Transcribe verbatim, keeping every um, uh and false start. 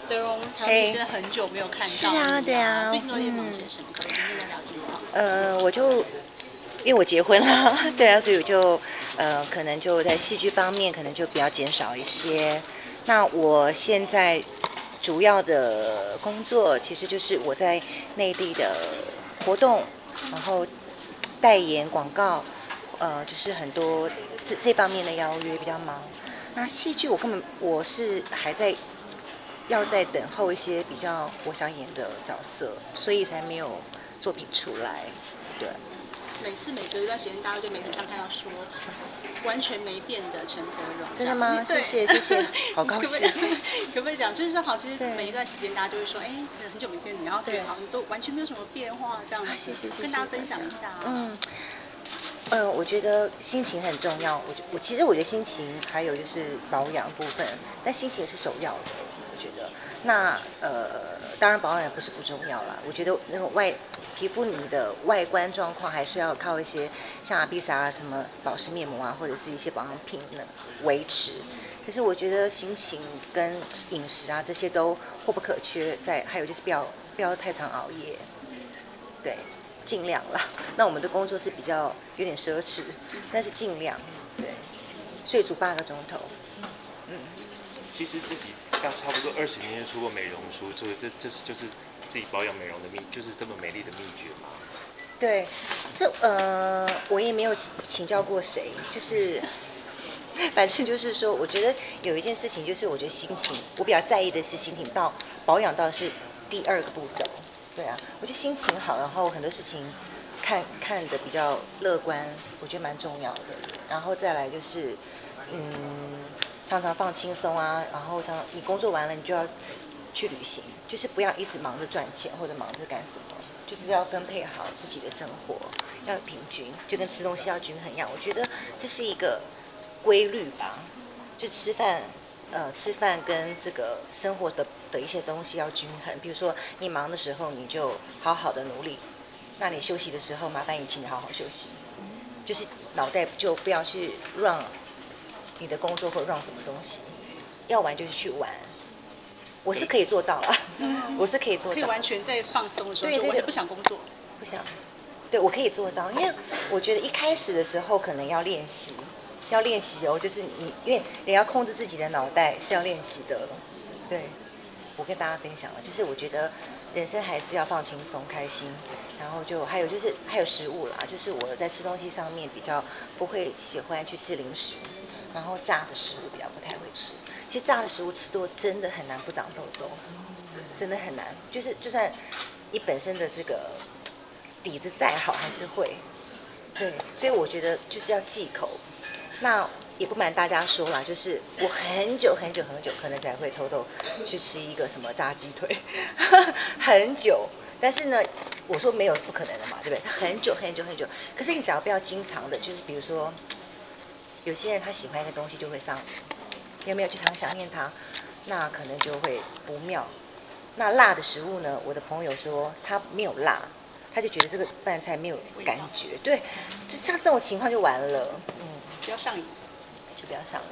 德容调理真的很久没有看到你、啊。 是啊，对啊。 最近都在忙些什么？可不可以跟大家聊近况？ 呃，我就因为我结婚了，对啊，所以我就呃可能就在戏剧方面可能就比较减少一些。那我现在主要的工作其实就是我在内地的活动，然后代言广告，呃，就是很多这这方面的邀约比较忙。那戏剧我根本我是还在要在等候一些比较我想演的角色，所以才没有作品出来。对。 每次每隔一段时间，大家对媒体上看到说完全没变的陈德容。 真的吗？谢谢谢谢，好高兴。 可不可以讲，就是说好，其实每一段时间大家就会说，哎，很久没见你，然后觉得好像都完全没有什么变化这样子。 谢谢谢谢。 跟大家分享一下、啊。 嗯。呃，我觉得心情很重要。我我其实我觉得心情还有就是保养部分，但心情是首要的。我觉得，那呃，当然保养也不是不重要啦。我觉得那个外皮肤你的外观状况还是要靠一些像阿碧莎啊、什么保湿面膜啊，或者是一些保养品呢维持。可是我觉得心情跟饮食啊这些都或不可缺。再还有就是不要不要太常熬夜，对。尽量啦，那我们的工作是比较有点奢侈，但是尽量，对，睡足八个钟头，嗯。 其实自己像差不多二十年前出过美容书，所以这这是就是自己保养美容的秘，就是这么美丽的秘诀吗？ 对，这呃我也没有请教过谁，就是反正就是说，我觉得有一件事情就是我觉得心情，我比较在意的是心情到保养到是第二个步骤。对啊，我觉得心情好，然后很多事情看看的比较乐观，我觉得蛮重要的。然后再来就是，嗯，常常放轻松啊，然后常你工作完了，你就要去旅行，就是不要一直忙着赚钱或者忙着干什么，就是要分配好自己的生活，要平均，就跟吃东西要均衡一样。我觉得这是一个规律吧，就吃饭。呃，吃饭跟这个生活的的一些东西要均衡。比如说，你忙的时候，你就好好的努力；那你休息的时候，麻烦你请你好好休息。就是脑袋就不要去让你的工作或让什么东西，要玩就是去玩。我是可以做到啦，嗯、我是可以做到。 可以完全在放松的时候， 对对对， 不想工作， 不想。对，我可以做到，因为我觉得一开始的时候可能要练习。要练习哦，就是你，因为你要控制自己的脑袋是要练习的。对，我跟大家分享了，就是我觉得人生还是要放轻松、开心，然后就还有就是还有食物啦，就是我在吃东西上面比较不会喜欢去吃零食，然后炸的食物比较不太会吃。其实炸的食物吃多真的很难不长痘痘，真的很难。就是就算你本身的这个底子再好，还是会。对，所以我觉得就是要忌口。那也不瞒大家说啦，就是我很久很久很久可能才会偷偷去吃一个什么炸鸡腿，很久。但是呢，我说没有是不可能的嘛，对不对？很久很久很久。可是你只要不要经常的，就是比如说，有些人他喜欢一个东西就会上瘾，有没有就常想念他，那可能就会不妙。那辣的食物呢？我的朋友说他没有辣，他就觉得这个饭菜没有感觉。对，就像这种情况就完了，嗯。 不要上瘾， 就不要上瘾。